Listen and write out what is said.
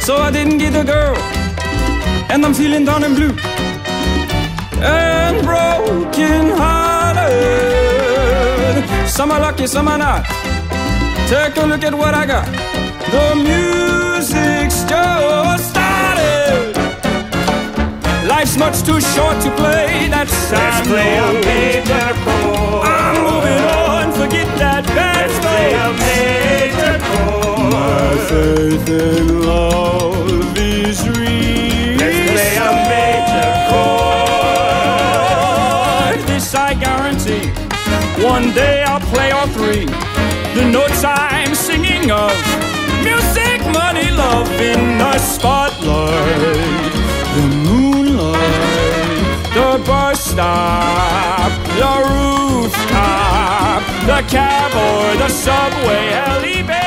so I didn't get the girl, and I'm feeling down and blue and broken hearted. Some are lucky, some are not. Take a look at what I got. The music's just started. Life's much too short to play that sad. Let's play a major chord. I'm moving on, forget that bad Let's stuff. play a major chord. My faith in love is real. Let's play a major chord. This I guarantee. One day I'll play all three. The notes I'm singing of: music, money, love in the spotlight, the moonlight, the bus stop, the rooftop, the cab or the subway, elevator.